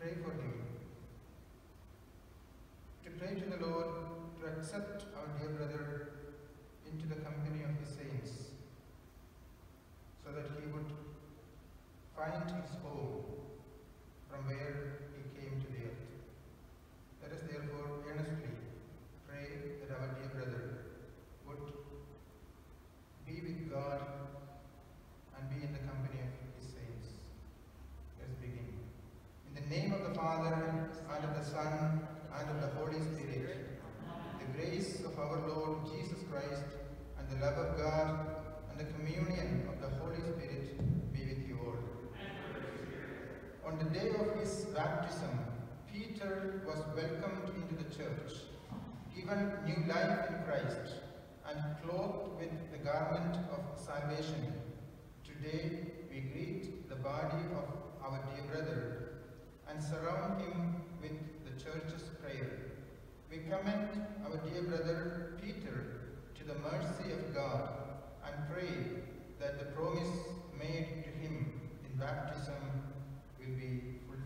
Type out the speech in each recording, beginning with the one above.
pray for him, to pray to the Lord to accept our dear brother into the company of the saints, so that he would find his home from where he came to the earth. Let us therefore earnestly pray that our dear brother would be with God and be in the company of his saints. Let us begin. In the name of the Father, and of the Son, and of the Holy Spirit, the grace of our Lord Jesus Christ, and the love of God, and the communion of the Holy Spirit be with you all. On the day of his baptism, Peter was welcomed into the church, given new life in Christ, and clothed with the garment of salvation. Today we greet the body of our dear brother and surround him with the church's prayer. We commend our dear brother Peter to the mercy of God and pray that the promise made to him in baptism will be fulfilled.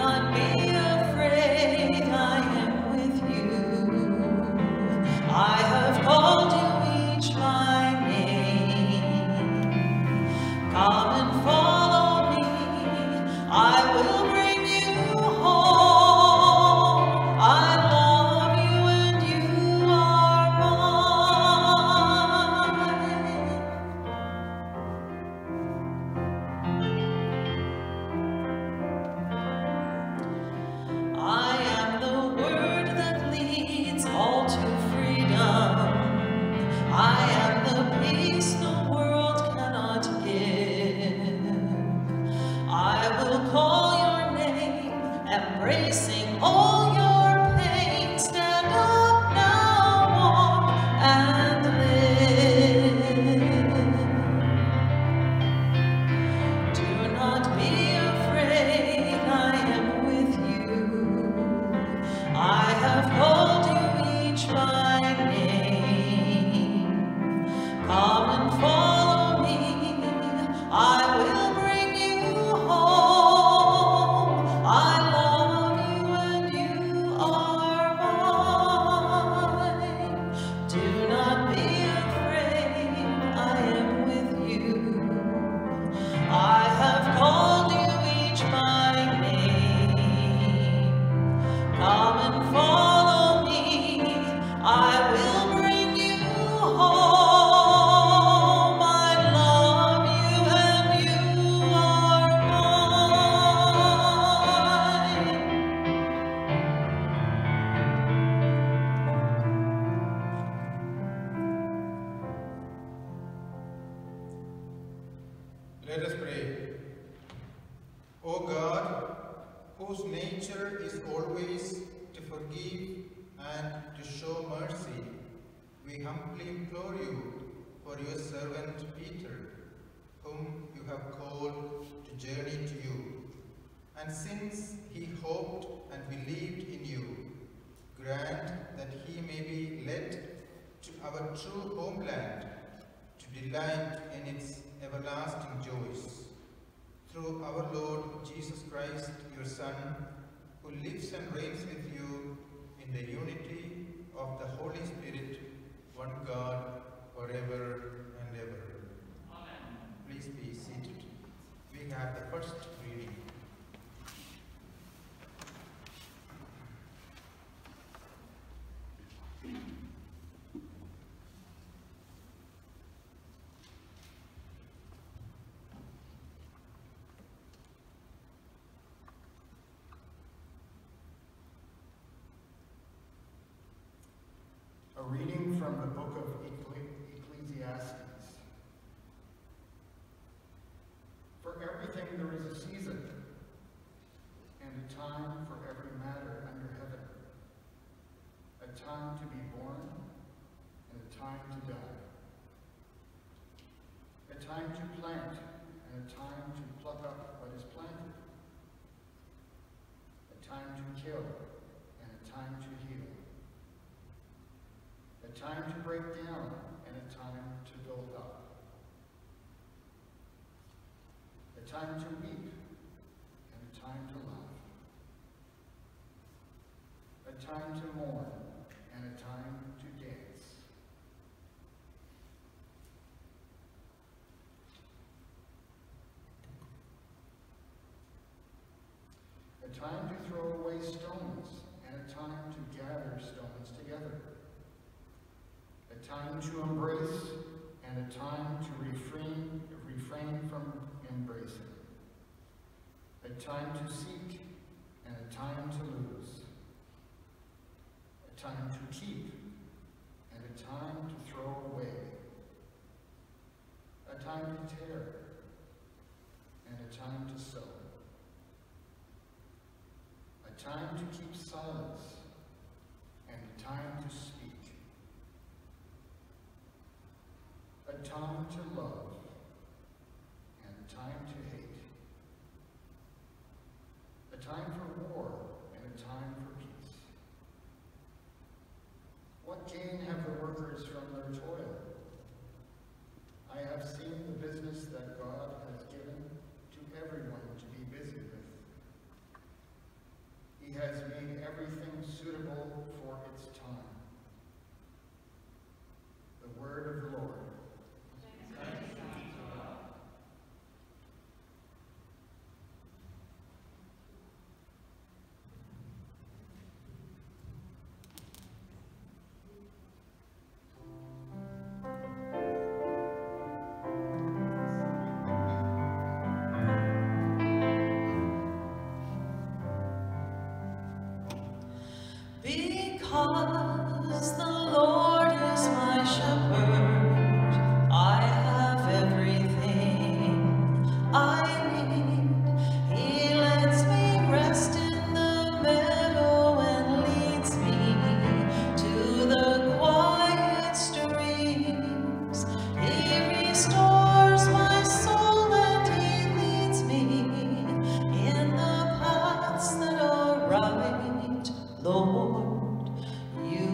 I Let us pray. O God, whose nature is always to forgive and to show mercy, we humbly implore you for your servant Peter, whom you have called to journey to you. And since he hoped and believed in you, grant that he may be led to our true homeland to delight in its everlasting joys. Through our Lord Jesus Christ, your Son, who lives and reigns with you in the unity of the Holy Spirit, one God, forever and ever. Amen. Please be seated. We have the first reading. A reading from the book of Ecclesiastes. For everything there is a season, and a time for every matter under heaven, a time to be born, and a time to die, a time to plant, and a time to pluck up what is planted, a time to kill, and a time to heal, a time to break down and a time to build up, a time to weep and a time to laugh, a time to mourn and a time to dance, a time to throw away stones and a time to gather stones together, a time to embrace and a time to refrain from embracing, a time to seek and a time to lose, a time to keep and a time to throw away, a time to tear and a time to sow, a time to keep silence and a time to speak, a time to love and a time to hate, a time for war and a time for peace. What gain have the workers from their toil? I have seen the business that God has given to everyone to be busy with. He has made everything suitable for its time. The word of the Lord. Because the Lord is my shepherd, I have everything I need. He lets me rest in the meadow and leads me to the quiet streams. He restores my soul and he leads me in the paths that are right. Lord, you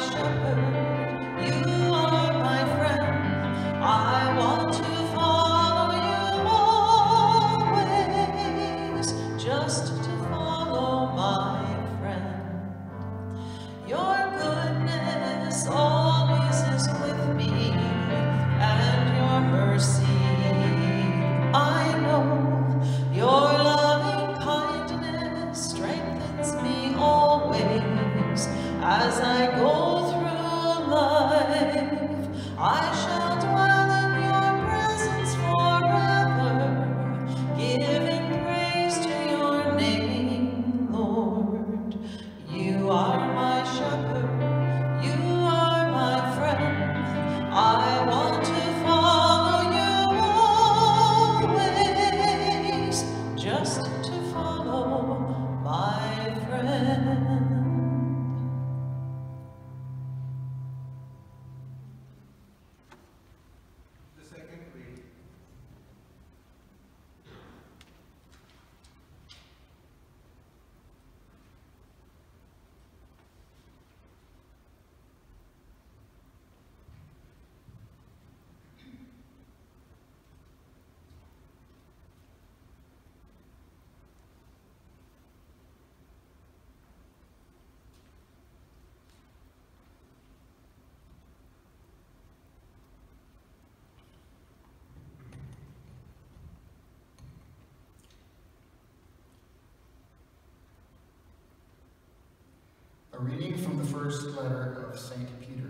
A reading from the first letter of St. Peter.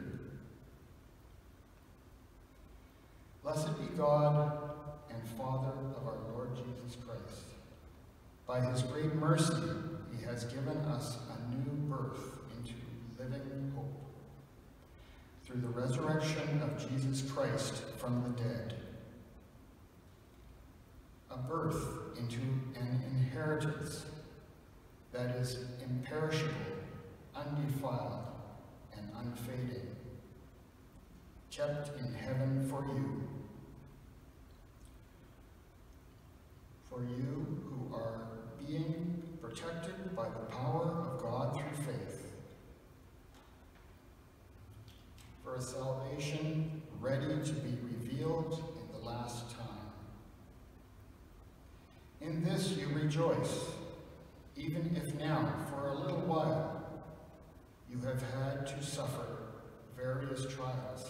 Blessed be God and Father of our Lord Jesus Christ. By his great mercy, he has given us a new birth into living hope, through the resurrection of Jesus Christ from the dead. A birth into an inheritance that is imperishable, undefiled, and unfading, kept in heaven for you who are being protected by the power of God through faith, for a salvation ready to be revealed in the last time. In this you rejoice, even if now, for a little while, you have had to suffer various trials,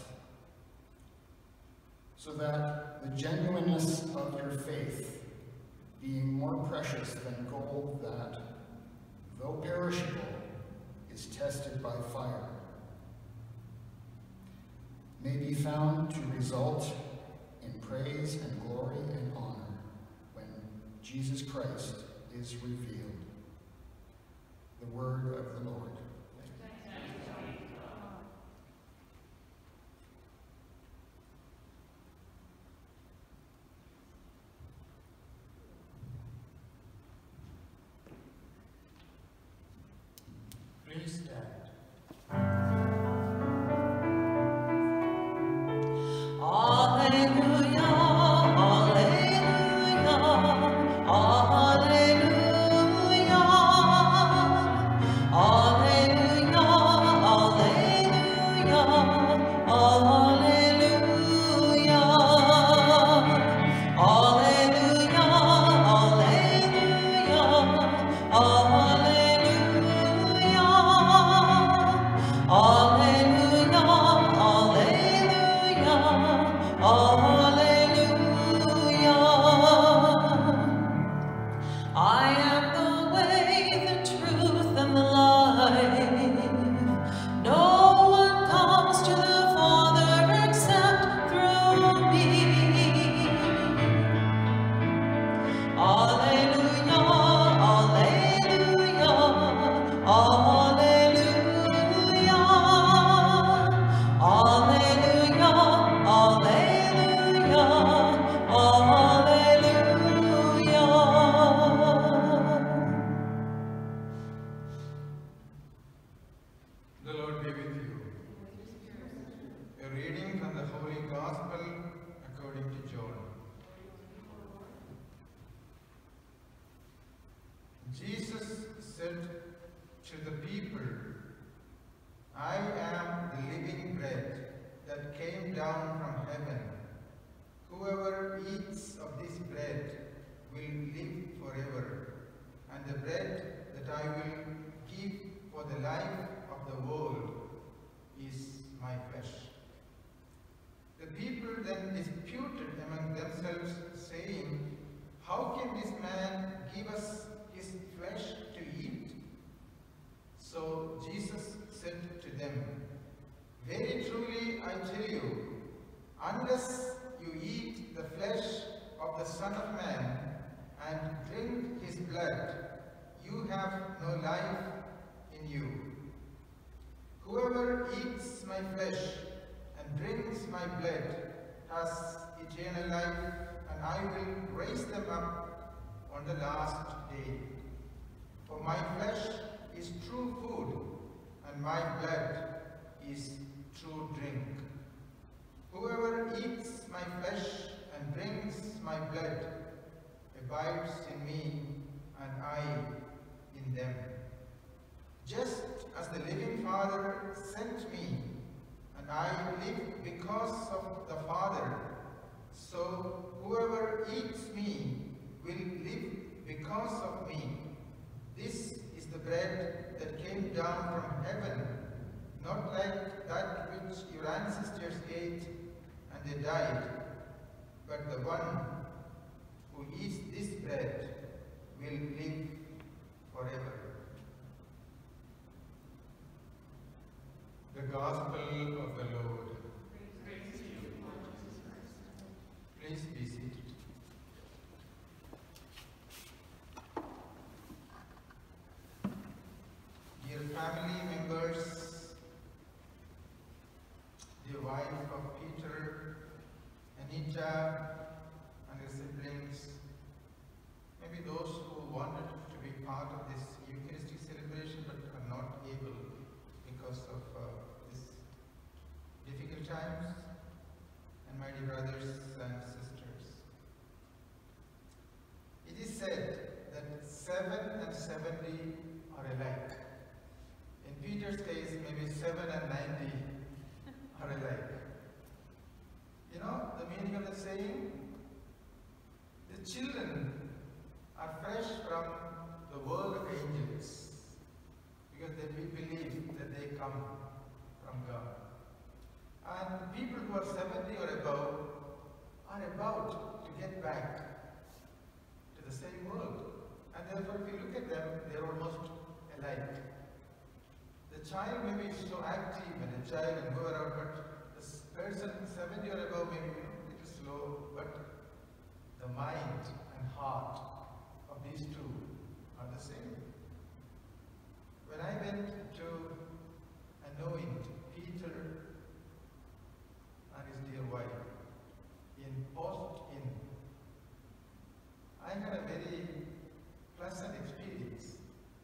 so that the genuineness of your faith, being more precious than gold that, though perishable, is tested by fire, may be found to result in praise and glory and honor when Jesus Christ is revealed. The word of the Lord. Please stand. Alleluia, alleluia, alleluia. down from heaven. Whoever eats of this bread will live forever, and the bread that I will give for the life of the world is my flesh." The people then disputed among themselves, saying, "How can this man give us his flesh to eat?" So Jesus said to them, "Very truly I tell you, unless you eat the flesh of the Son of Man and drink his blood, you have no life in you. Whoever eats my flesh and drinks my blood has eternal life, and I will raise them up on the last day. For my flesh is true food, and my blood is true drink. Whoever eats my flesh and drinks my blood abides in me, and I in them. Just as the living Father sent me, and I live because of the Father, so whoever eats me will live because of me. This is the bread that came down from heaven, not like that which your ancestors ate and they died, but the one who eats this bread will live forever." The Gospel of the Lord. Praise to you, Lord Jesus Christ. Please be seated. Dear family members, dear wife of Peter, Anita, and her siblings, maybe those who wanted to be part of this Eucharistic celebration but are not able because of these difficult times, and my dear brothers and sisters. It is said that 7 and 70 are alike. In Peter's case, maybe 7 and 90 are alike. You know the meaning of the saying? The children are fresh from the world of angels because we believe that they come from God. And people who are 70 or above are about to get back to the same world. And therefore, if you look at them, they are almost alike. The child may be so active and agile and go around, but the person 70 or above may be a little slow, but the mind and heart of these two are the same. When I went to anoint Peter and his dear wife in Post Inn, I had a very pleasant experience.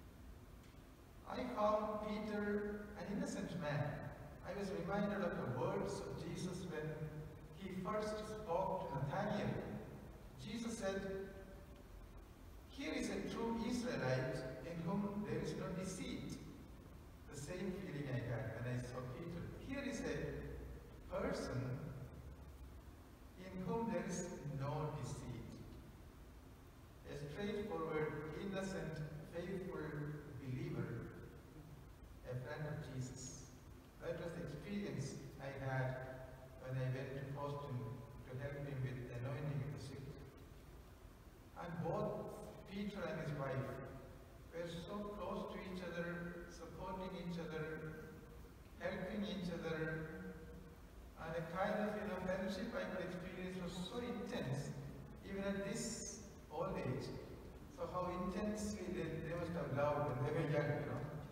I found Peter an innocent man. I was reminded of the words of Jesus when he first spoke to Nathanael. Jesus said, "Here is a true Israelite in whom there is no deceit." The same feeling I had when I saw Peter. Here is a person in whom there is no deceit. A straightforward, innocent, faithful believer, a friend of Jesus. That was the experience I had when I went to Boston to help him with the anointing of the sick. And both Peter and his wife were so close to each other, supporting each other, helping each other, and a kind of friendship I could experience was so intense, even at this old age. So how intensely they must have loved when they were young,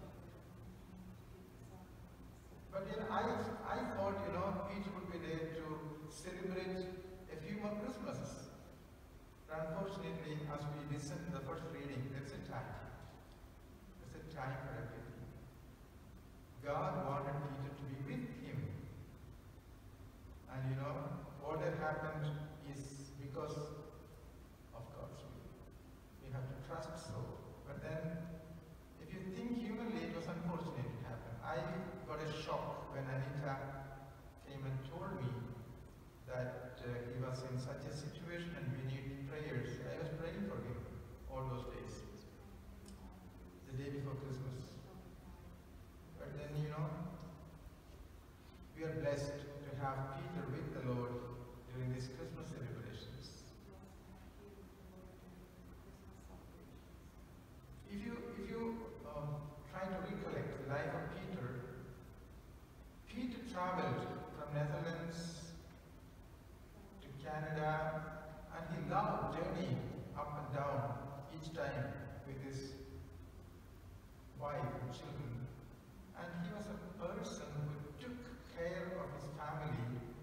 But I thought, Peter would be there to celebrate a few more Christmases. But unfortunately, as we listened to the first reading, that's a time. That's a time for everything. God wanted Peter to be with him. And what had happened is because of God's will. We have to trust so. But then, if you think humanly, it was unfortunate it happened. I got a shock when Anita came and told me that he was in such a situation and we need prayers. I was praying for him all those days, the day before Christmas. But then, we are blessed to have Peter with the Lord during these Christmas celebrations. If you try to recollect the life of Peter, Peter traveled from Netherlands to Canada, and he loved journeying up and down each time with his wife and children. And he was a person who took care of his family,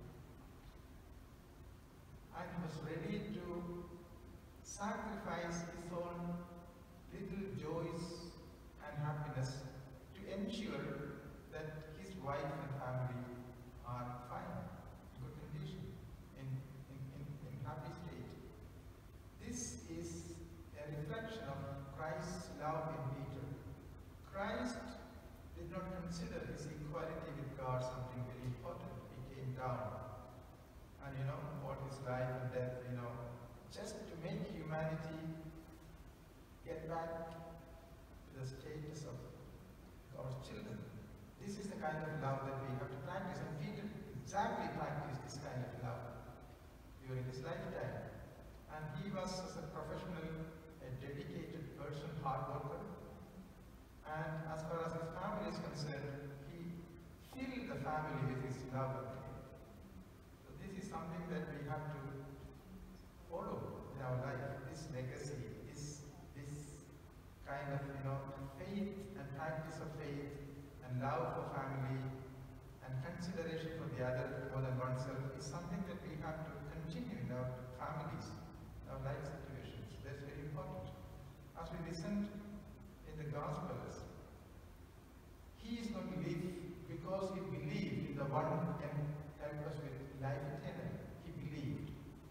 and he was ready to sacrifice his own little joys and happiness to ensure that his wife and family are fine, in good condition, in happy state. This is a reflection of Christ's love in Peter. Christ did not consider his equality with God something very important. He came down and fought his life and death, just to make humanity get back to the status of God's children. This is the kind of love that we have to practice, and Peter exactly practiced this kind of love during his lifetime. And he was, as a professional, a dedicated person, hard worker. And as far as his family is concerned, he filled the family with his love and care. So this is something that we have to follow in our life, this legacy, this kind of faith and practice of faith and love for family and consideration for the other more than oneself is something that we have to continue in our families, in our life situations. That's very important. As we listened in the Gospels, he is going to live because he believed in the one who can help us with life eternal. He believed.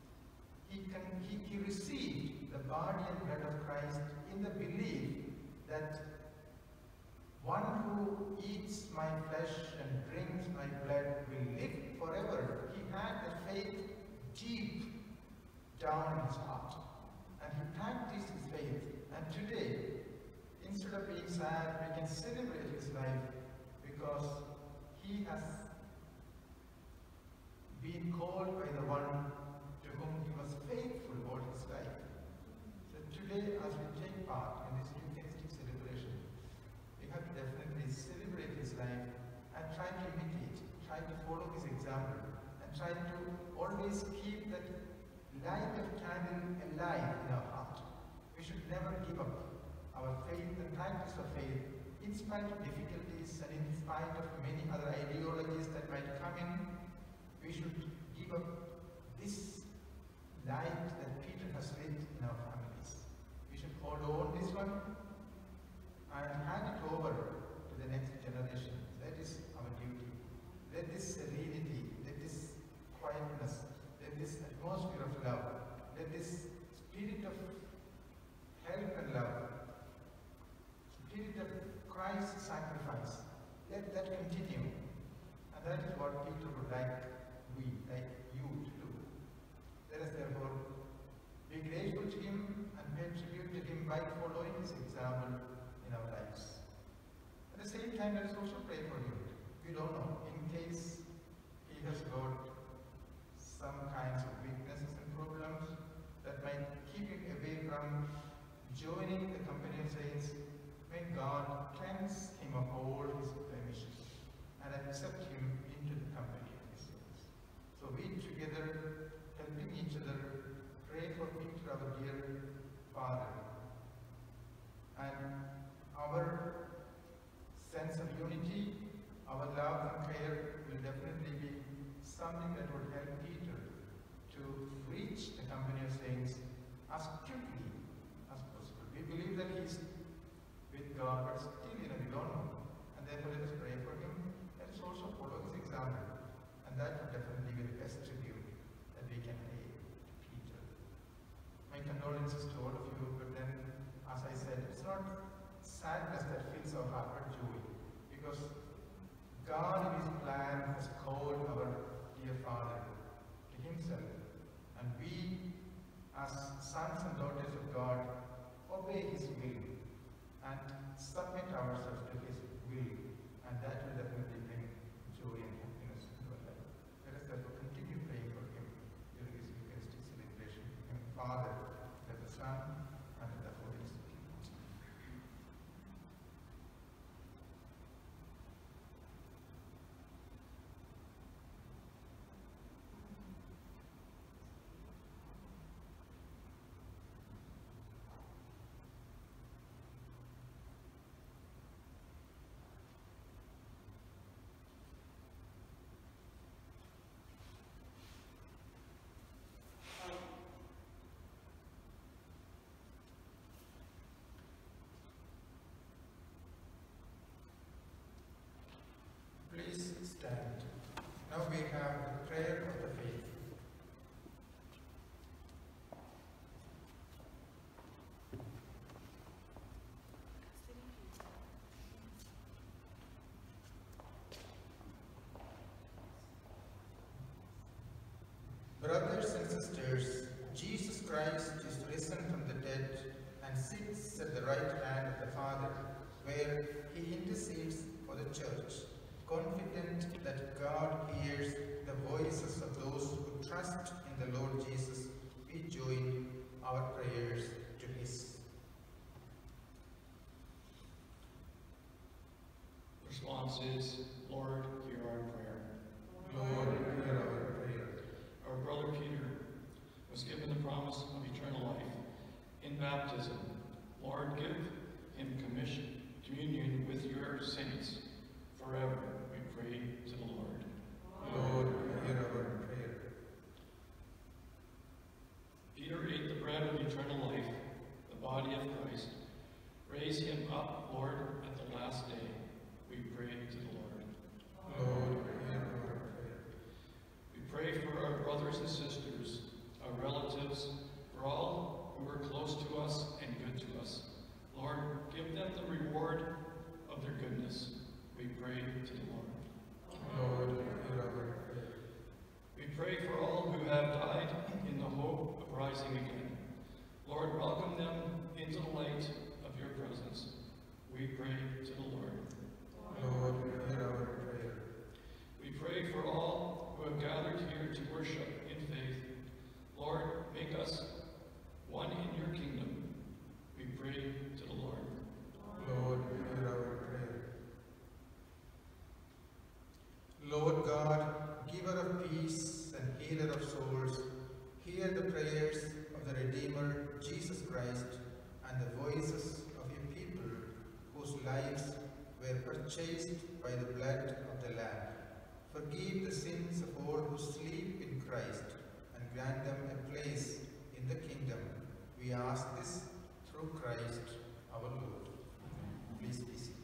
He received the body and blood of Christ in the belief that one who eats my flesh and drinks my blood will live forever. He had the faith deep down in his heart, and he practiced his faith. And today, instead of being sad, we can celebrate his life because he has been called by the one to whom he was faithful all his life. So today, as we take part in this Eucharistic celebration, we have to definitely celebrate his life and try to imitate, try to follow his example, and try to always keep that light of candle alive in our heart. We should never give up our faith and practice of faith in spite of difficulties and in spite of many other ideologies that might come in. We should give up this light that Peter has lit in our families. We should hold on this one and hand it over to the next generation. That is our duty. Let this serenity, let this quietness, let this atmosphere of love, let this spirit of help and love, spirit of Christ's sacrifice, let that continue. And that is what Peter would like you to do. Let us therefore be grateful to him and pay tribute to him by following his example in our lives. At the same time, let us also pray for him. We don't know, in case he has got some kinds of weaknesses and problems that might keep him away from joining the company of saints, may God cleanse him of all his blemishes and accept him into the company of his saints. So we together, helping each other, pray for Peter, our dear Father. And our sense of unity, our love and care will definitely be something that would help Peter to reach the company of saints as quickly as possible. We believe that he is with God, but still, we don't know. And therefore, let us pray for him. Let us also follow his example. And that would definitely be the best tribute that we can pay to Peter. My condolences to all of you, but then, as I said, it's not sadness that fills our heart, but joy. Because God in his plan has called our dear Father to to himself, and we, as sons and daughters of God, obey his will and submit ourselves to his will, and that will definitely bring joy and happiness into our life. Let us therefore continue praying for him during this Eucharistic celebration, in the Father, and the Son, and the Holy Spirit. Please stand. Now we have the prayer of the faith. Brothers and sisters, Jesus Christ is risen from the dead and sits at the right hand of the Father, where he intercedes for the church. Confident that God hears the voices of those who trust in the Lord Jesus, we join our prayers to his. Response is, Lord, hear our prayer. Lord, hear our prayer. Our brother Peter was given the promise of eternal life in baptism. Lord, give him communion with your saints forever, we pray to the Lord. Lord, hear our prayer. Peter ate the bread of eternal life, the body of Christ. Raise him up, Lord, at the last day, we pray to the Lord. Lord, hear our prayer. We pray for our brothers and sisters, our relatives, for all who are close to us and good to us. Lord, give them the reward of their goodness. We pray to the Lord. Lord, hear our prayer. We pray for all who have died in the hope of rising again. Lord, welcome them into the light of your presence. We pray to the Lord. Lord, hear our prayer. We pray for all who have gathered here to worship in faith. Lord, make us one in your kingdom. We pray to the Lord. Lord, hear our prayer. Lord God, giver of peace and healer of souls, hear the prayers of the Redeemer, Jesus Christ, and the voices of your people whose lives were purchased by the blood of the Lamb. Forgive the sins of all who sleep in Christ and grant them a place in the kingdom. We ask this through Christ our Lord. Please be seated.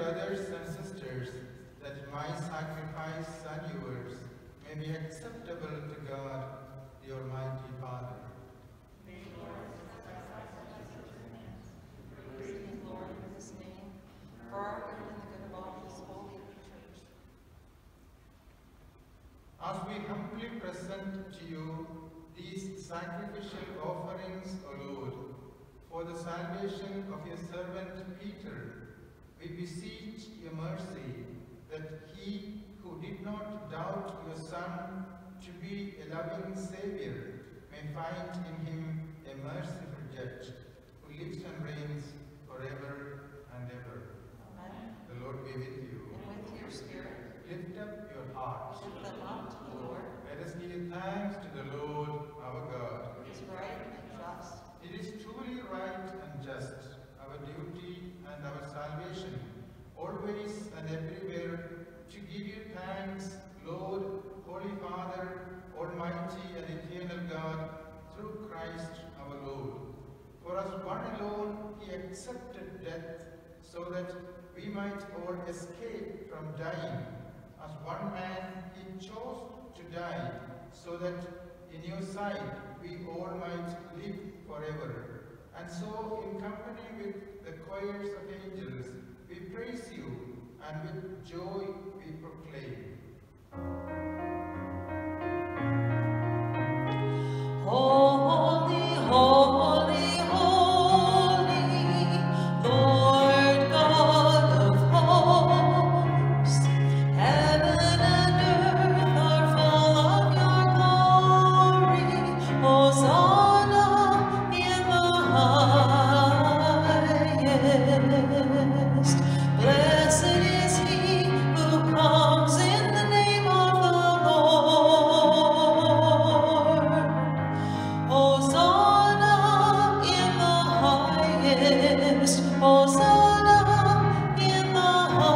brothers and sisters, that my sacrifice and yours may be acceptable to God, the Almighty Father. Praise the Lord in his name, for our good and the good of all his holy church. As we humbly present to you these sacrificial offerings, O Lord, for the salvation of your servant Peter, we beseech your mercy that he who did not doubt your Son to be a loving Saviour may find in him a merciful judge who lives and reigns forever and ever. Amen. The Lord be with you. And with your spirit, Lift up your hearts. lift them up to the Lord. Let us give thanks to the Lord our God. It is right and just. It is truly right and just, our duty and our salvation, always and everywhere, to give you thanks, Lord, Holy Father, Almighty and eternal God, through Christ our Lord. For as one alone he accepted death, so that we might all escape from dying. As one man he chose to die, so that in your sight we all might live forever. And so, in company with the choirs of angels, we praise you, and with joy we proclaim. Holy, holy, holy, Lord God of hosts, heaven and earth are full of your glory. Hosanna in the highest. Blessed is he who comes in the name of the Lord. Hosanna in the highest. Hosanna in the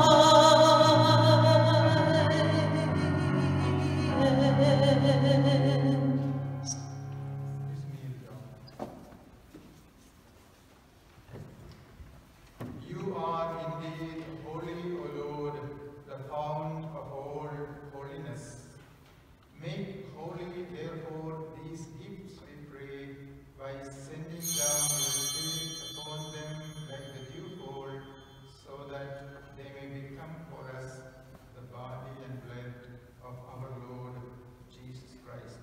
highest. Please kneel down. You are indeed holy, O Lord, the fount of all holiness. Make holy, therefore, these gifts, we pray, by sending down your Spirit upon them like the dewfall, so that they may become for us the body and blood of our Lord Jesus Christ.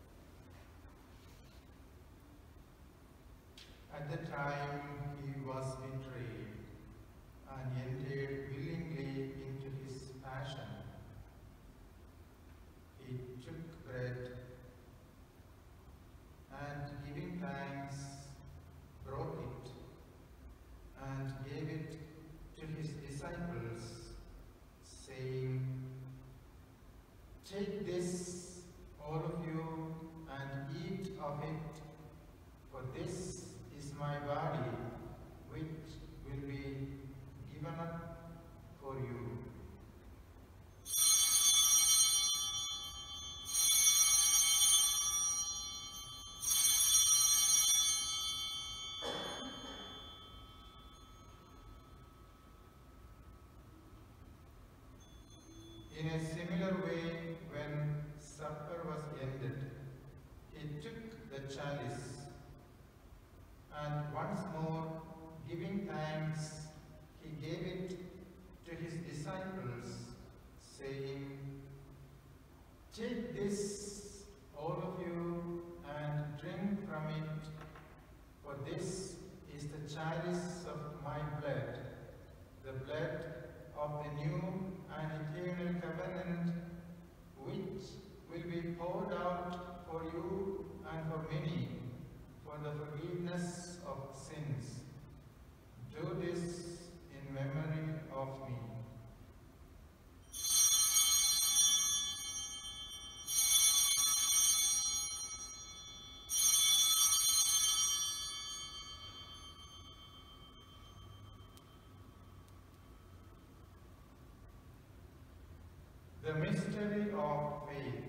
At the time he was betrayed and entered willingly into his passion, he took bread and, giving thanks, broke it and gave it to his disciples, saying, "Take this, all of you, and eat of it, for this is my body, which will be given up for you." In a similar way, when supper was ended, he took the chalice, and once more, giving thanks, he gave it to his disciples, saying, "Take this, all of you, and drink from it, for this is the chalice of my blood, the blood of the new and eternal covenant, which will be poured out for you and for many, for the forgiveness of sins. Do this in memory of me." The mystery of faith.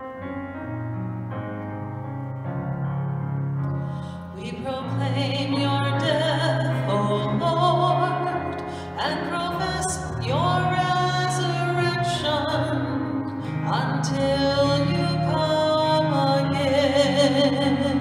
We proclaim your death, O Lord, and profess your resurrection until you come again.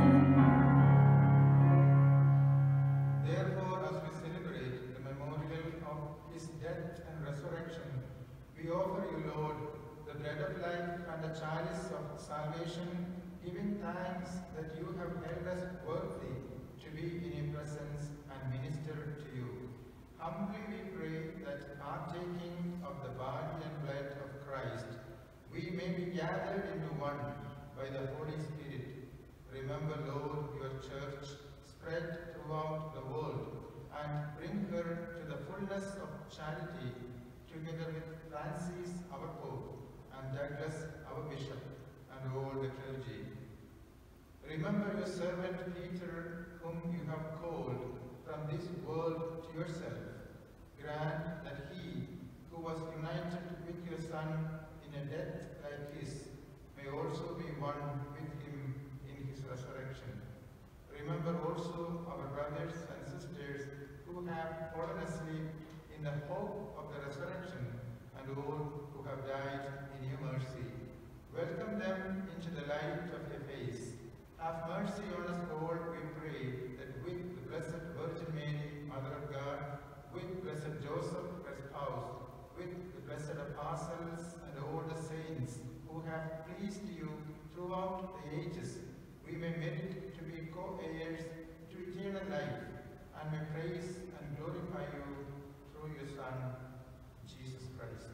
Therefore, as we celebrate the memorial of his death and resurrection, we offer you, Lord, the bread of life and the chalice of salvation, giving thanks that you have held us worthy to be in your presence and minister to you. Humbly we pray that partaking of the body and blood of Christ, we may be gathered into one by the Holy Spirit. Remember, Lord, your church spread throughout the world and bring her to the fullness of charity, together with Francis, our Pope, and Douglas, our Bishop, and all the clergy. Remember your servant Peter, whom you have called from this world to yourself. Grant that he, who was united with your Son in a death like his, may also be one with him in his resurrection. Remember also our brothers and sisters who have fallen asleep in the hope of the resurrection, and all who have died in your mercy. Welcome them into the light of your face. Have mercy on us all, we pray, that with the Blessed Virgin Mary, Mother of God, with Blessed Joseph, her spouse, with the blessed apostles and all the saints who have pleased you throughout the ages, we may merit to be co-heirs to eternal life, and may praise and glorify you through your Son, Jesus Christ.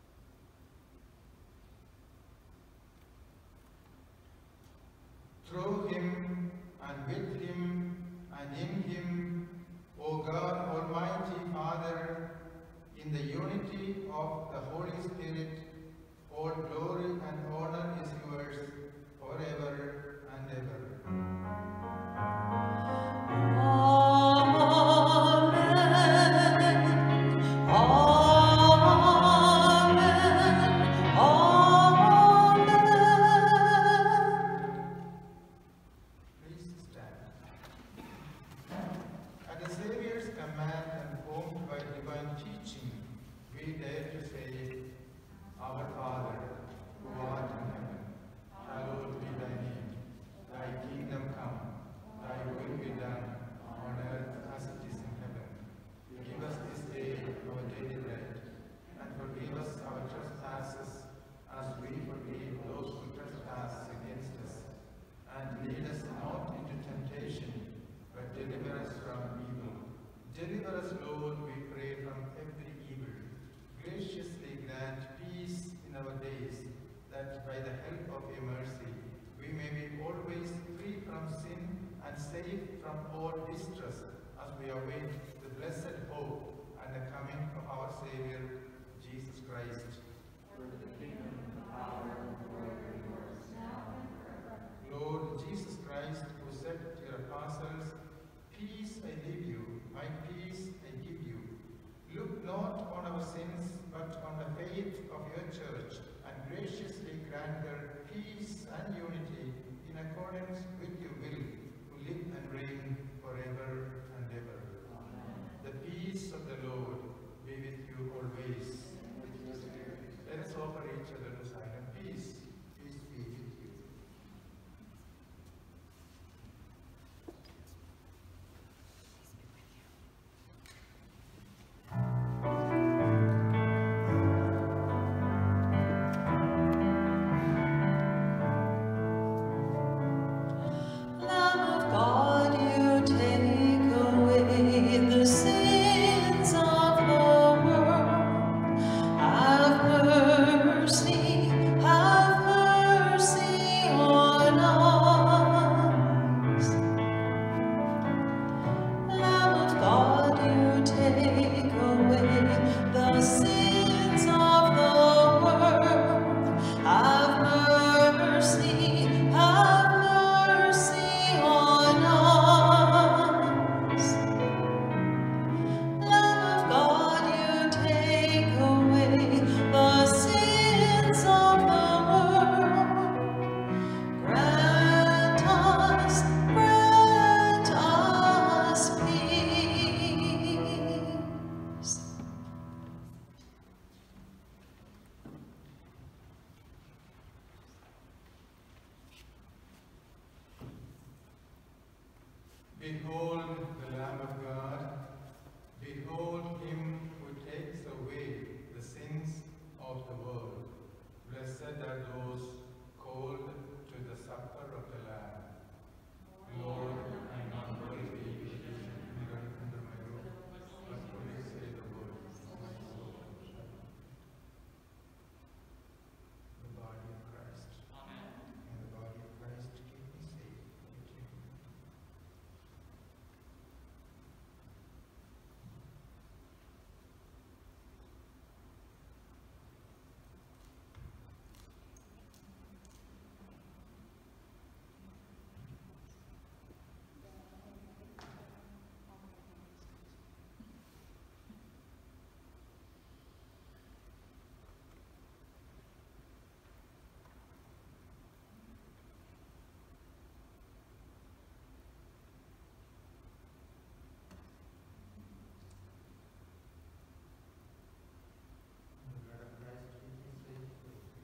Through him, and with him, and in him, O God, Almighty Father, in the unity of the Holy Spirit, all glory and honor is yours forever and ever. Please stand. At the Savior's command and formed by divine teaching, we dare to say, Our Father, who art in heaven, hallowed be thy name. Thy kingdom come, thy will be done, on earth as it is in heaven. Give us this day our daily bread, and forgive us our trespasses, as we forgive those who trespass against us. And lead us not into temptation, but deliver us from evil. Deliver us, Lord, we pray, from every evil. Graciously grant peace in our days, that by the help of your mercy, we may be always free from sin and safe from all distress, as we await the blessed hope and the coming of our Savior, Jesus Christ. Lord Jesus Christ, who said to your apostles, Peace I leave you, my peace I give you. Look not on our sins, but on the faith of your church, and graciously grant her peace and unity in accordance with your will, who live and reign forever and ever. Amen. The peace of the Lord be with you always. Let us offer each other the sign of peace. Peace be with you. Behold the Lamb of God. Behold him who takes away the sins of the world. Blessed are those called to the supper of the Lamb. Lord, I am not worthy that you should be right under my roof, but only say the word, and my soul shall live. The body of Christ. Amen. And the body of Christ keep me safe. The blood of Christ keep me safe.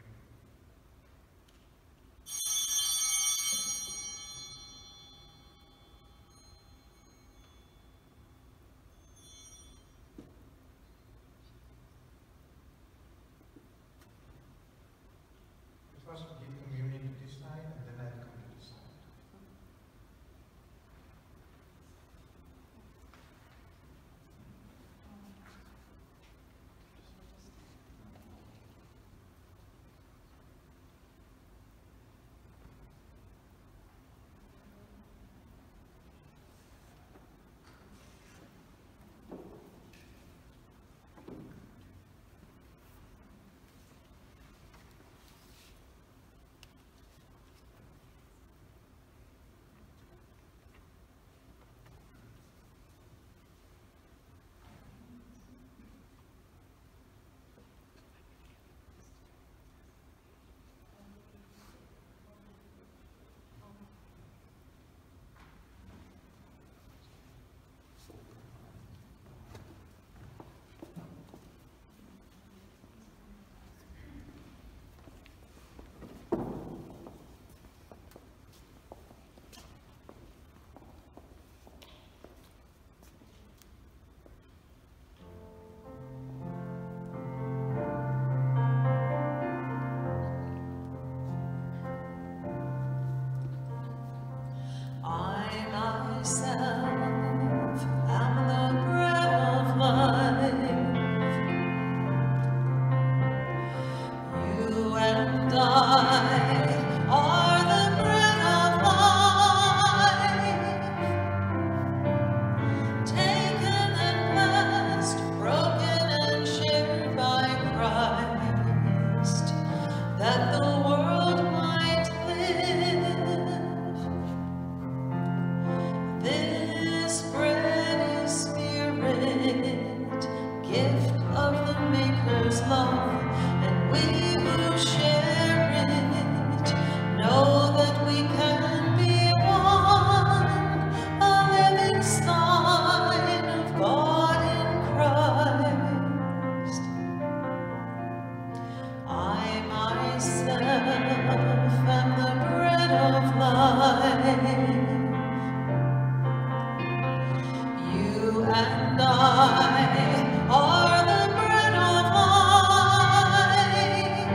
First give communion to this side, and then I'll come to this side. and I are the bread of life.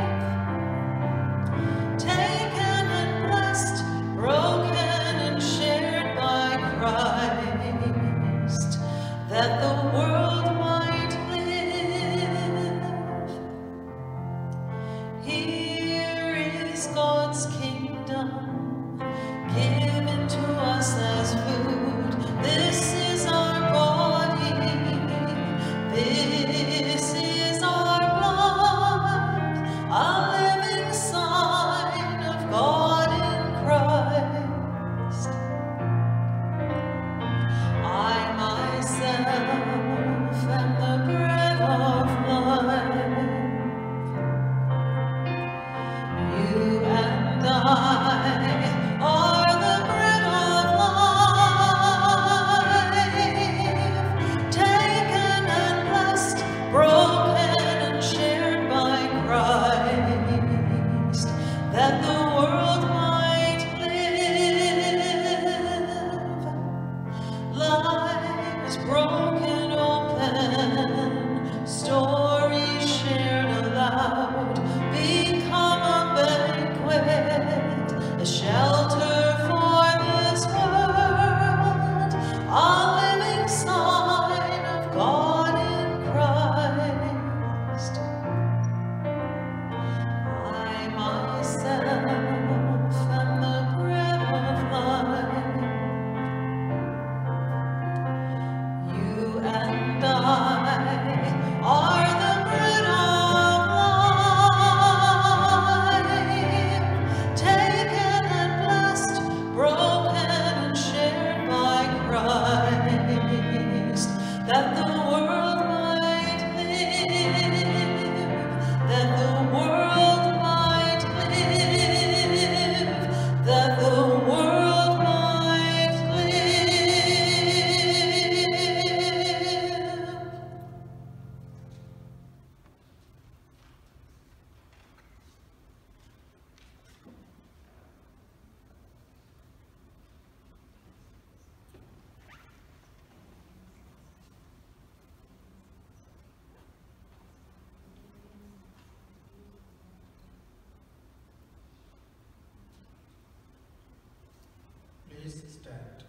Please stand.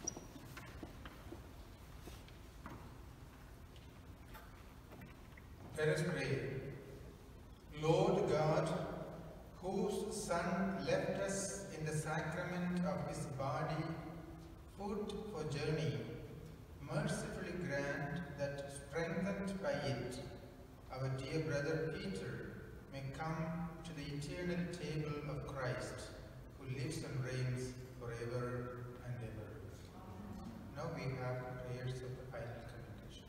Let us pray. Lord God, whose Son left us in the sacrament of his body, food for journey, mercifully grant that, strengthened by it, our dear brother Peter may come to the eternal table of Christ, who lives and reigns forever and ever. Now we have the prayers of the final commendation.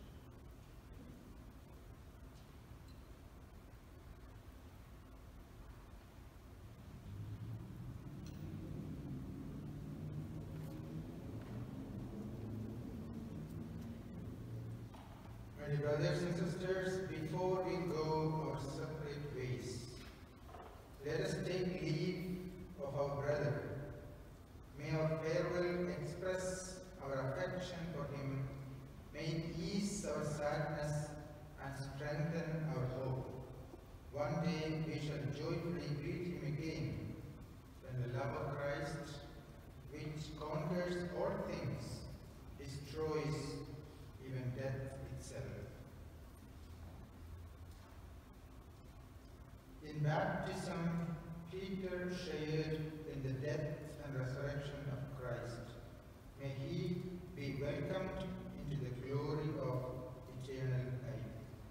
My dear brothers and sisters, before we go our separate ways, let us take leave of our brother. May our farewell express our affection for him. May it ease our sadness and strengthen our hope. One day we shall joyfully greet him again, when the love of Christ, which conquers all things, destroys even death itself. In baptism, Peter shared in the death and resurrection of Christ. May he be welcomed into the glory of eternal life.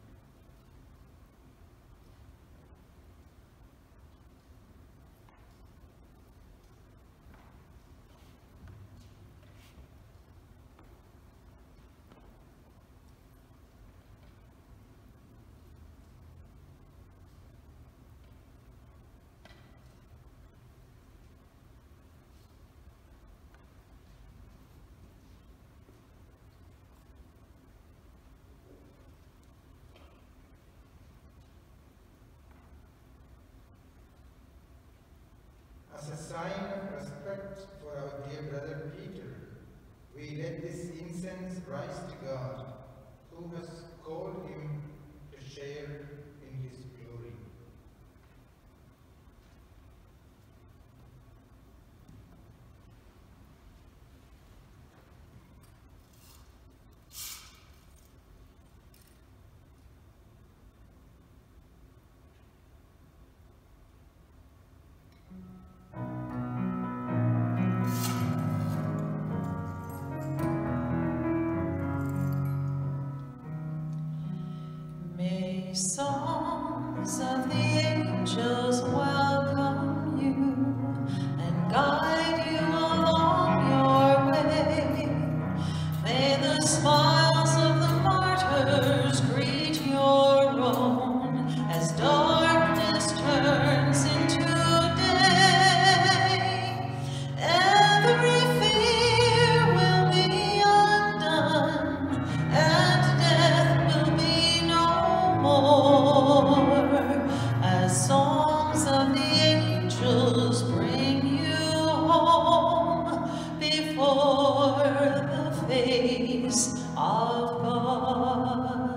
As a sign of respect for our dear brother Peter, we let this incense rise to God, who has called him to share in his glory. May songs of the angels welcome you and guide you along your way. May the smiles of the martyrs greet your own as darkness turns into day. Every fear will be undone and death will be no more, as songs of the angels bring you home before the face of God.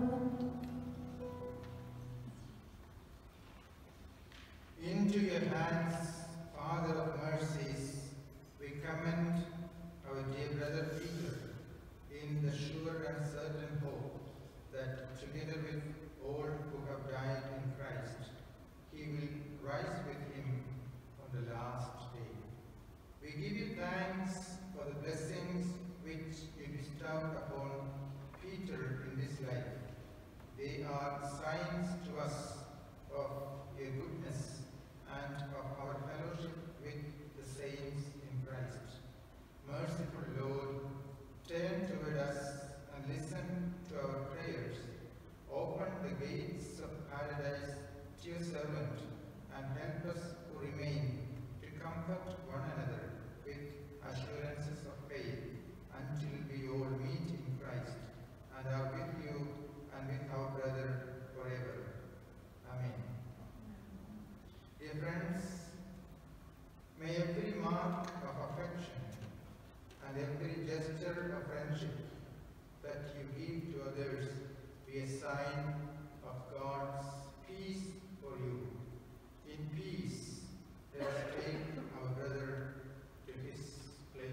Into your hands, Father of mercies, we commend our dear brother Peter in the sure and certain hope that together with all who have died in Christ, he will rise with him on the last day. We give you thanks for the blessings which you bestowed upon Peter in this life. They are signs to us of your goodness and of our fellowship with the saints in Christ. Merciful Lord, turn toward us and listen to our prayers. Open the gates of paradise to your servant and help us who remain to comfort one another with assurances of faith until we all meet in Christ and are with you and with our brother forever. Amen. Dear friends, may every mark of affection and every gesture of friendship that you give to others be a sign of God's peace for you. In peace, let us take our brother to his place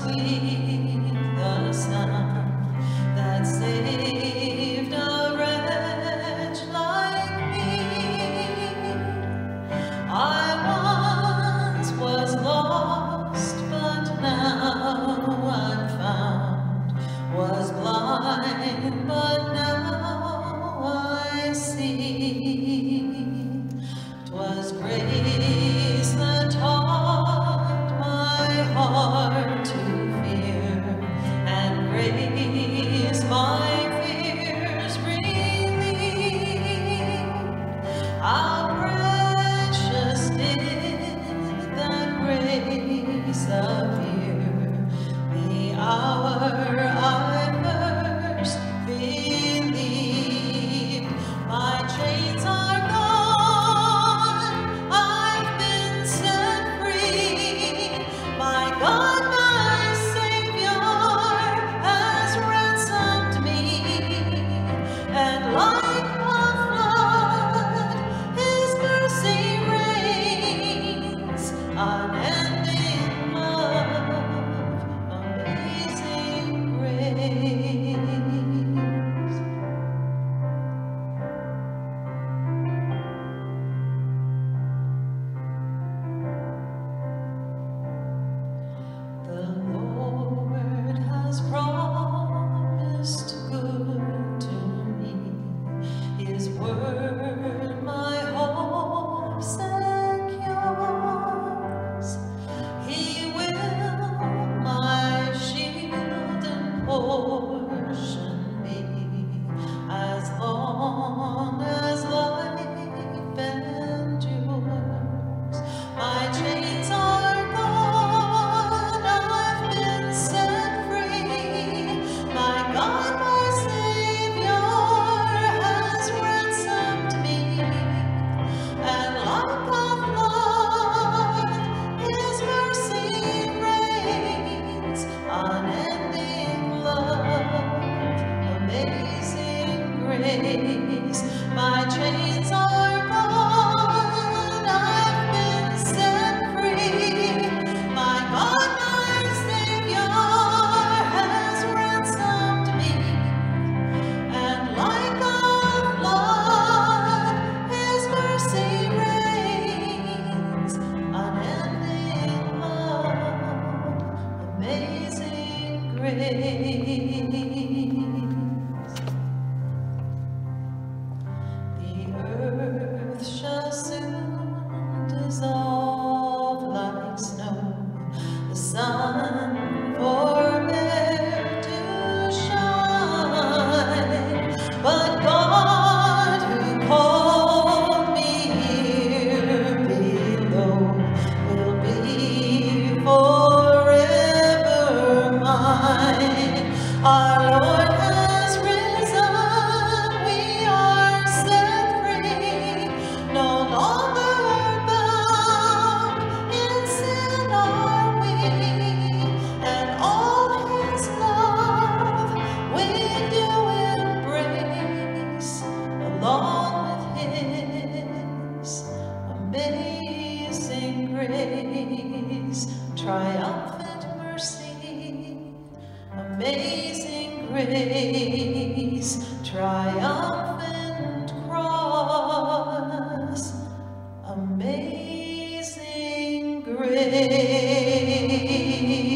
sweet the sound that saved a wretch like me. I once was lost, but now I'm found, was blind, but now I see. 'Twas grace that taught my heart to fear, and grace my fears relieved. How precious did that grace appear, the hour I first believed. My chains are gone, I've been set free. My God, my Savior, has ransomed me, and like a flood, His mercy reigns, unending love, amazing grace. The Lord has promised good to me, His word my hope secures. He will my shield and portion be, as long as life endures. My chains are gone, I've been set free. My God, my Savior, has ransomed me, and like a flood, His mercy reigns, unending love, amazing grace. My chains are gone, I've been set free. My God, my Savior, has ransomed me, and like a flood, His mercy reigns, unending love, amazing grace. The earth shall soon dissolve like snow, the sun forbear to shine, but God who called me here below will be forever mine. Our Lord has risen, we are set free, no longer bound, in sin are we, and all His love we do embrace, along with His amazing grace, triumphant mercy, amazing grace, triumphant cross, amazing grace.